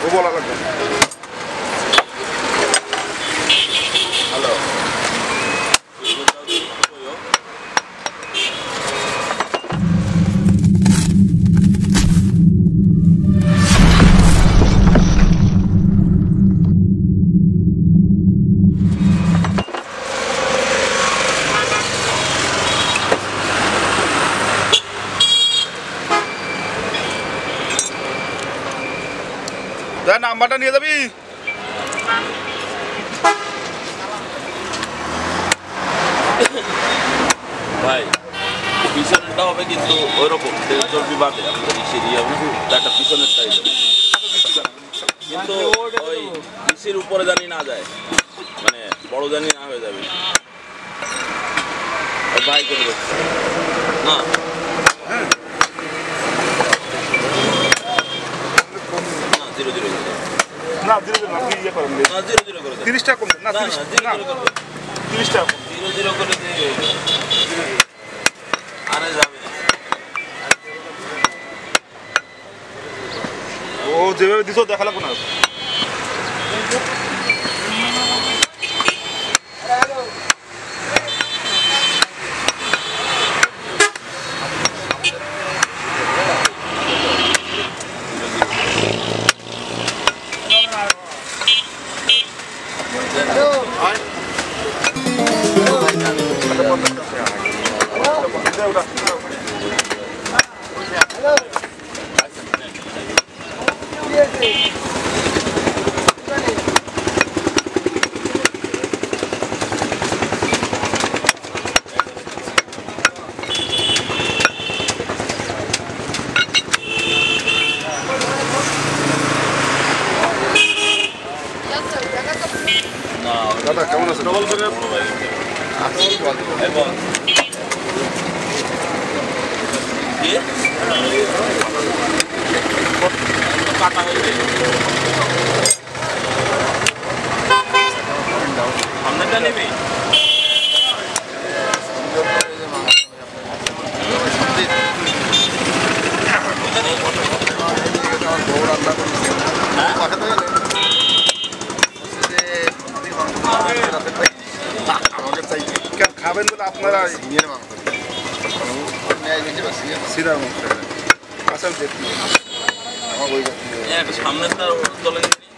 ও বলা লাগবে হ্যালো নাম্বারটা নিয়ে যাবি ভাই পিছনেরটা হবে কিন্তু ওইরকম তেল চর্বি বাদে আমাদের ইসের একটা পিছনেরটাই কিন্তু ওই ইসের উপরে জানি না যায় মানে বড় জানি না হয়ে যাবে ভাই করে না না 0 0 না কি ইয়ে করেন না 0 0 করে 30 টাকা কম না 30 টাকা 0 0 করে দিয়ে আরে যাবে ও যেভাবে দিছো দেখা লাগবে না দাদা কেমন আছেন ডবল করে এবং দিয়ে কাটা হয়ে যায় সামনেটা নেবে খাবেন বলে আপনারা সামনেটা চলে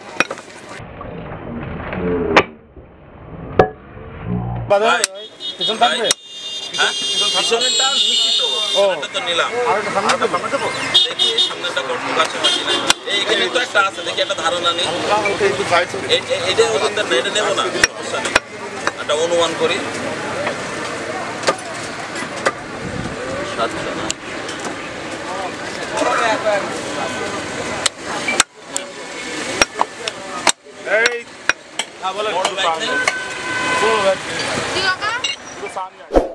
পিছন থাকবে পিছনেরটা নিশ্চিত তো নিলাম দেখি সামনেটা কত কাছে হয় কিনা এইখানে তো একটা আছে দেখি একটা ধারণা নেই এটা ওজনদার না এটা নেবো না সমস্যা নেই একটা অনুমান করি 700 না এই বড় ব্যাগ নেই বড় ব্যাগ